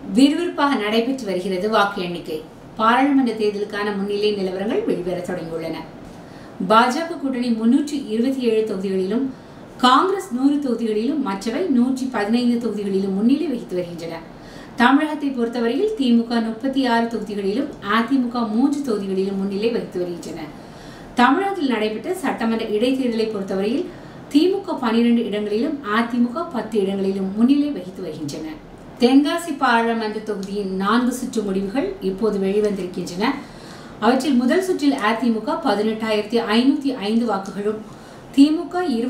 விறுவிறுப்பாக நடைபெற்று வருகிறது வாக்கு எண்ணிக்கை. பாராளுமன்ற தேர்தலுக்கான முன்னிலை நிலவரங்கள் வெளிவர தொடங்கியுள்ளன. பாஜக கூட்டணி 327 தொகுதிகளிலும், காங்கிரஸ் 100 தொகுதிகளிலும், மற்றவை 115 தொகுதிகளிலும் முன்னிலை வகித்து வருகின்றன. தமிழகத்தை பொறுத்தவரையில் திமுக 36 தொகுதிகளிலும், அதிமுக 3 தொகுதிகளிலும் முன்னிலை வகித்து வருகின்றன. தமிழகத்தில் நடைபெற்ற சட்டமன்ற இடைத்தேர்தலை பொறுத்தவரையில் திமுக 12 இடங்களிலும், அதிமுக 10 இடங்களிலும் முன்னிலை வகித்து வருகின்றன. தென்காசி பாராளுமன்ற தொகுதியின் 4 சுற்று முடிவுகள் இப்போது வெளிவந்திருக்கின்றன. அவற்றில் முதல் சுற்றில் அதிமுக 18,505 வாக்குகளும், திமுக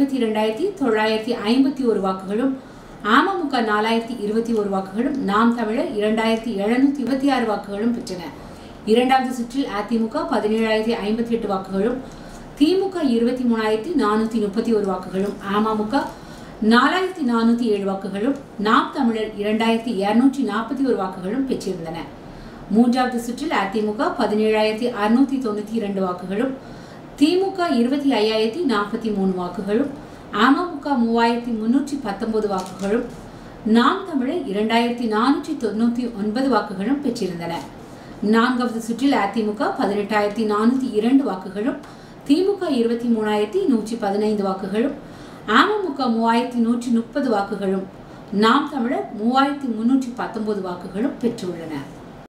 22,951 வாக்குகளும், அமமுக 4,021 வாக்குகளும், நாம் தமிழர் 2,726 வாக்குகளும் பெற்றன. இரண்டாவது சுற்றில் அதிமுக 17,058 வாக்குகளும், திமுக 23,431 வாக்குகளும், அமமுக 4,407 வாக்குகளும், நாம் தமிழர் 2,241 வாக்குகளும் பெற்றிருந்தன. மூன்றாவது சுற்றில் அதிமுக 17,692 வாக்குகளும், திமுக 25,043 வாக்குகளும், அமமுக 3,319 வாக்குகளும், நாம் தமிழர் 2,499 வாக்குகளும் பெற்றிருந்தன. நான்காவது சுற்றில் அதிமுக 18,402 வாக்குகளும், திமுக 23,115 வாக்குகளும், அமமுக 3,130 வாக்குகளும், நாம் தமிழர் 3,319 வாக்குகளும் பெற்றுள்ளனர்.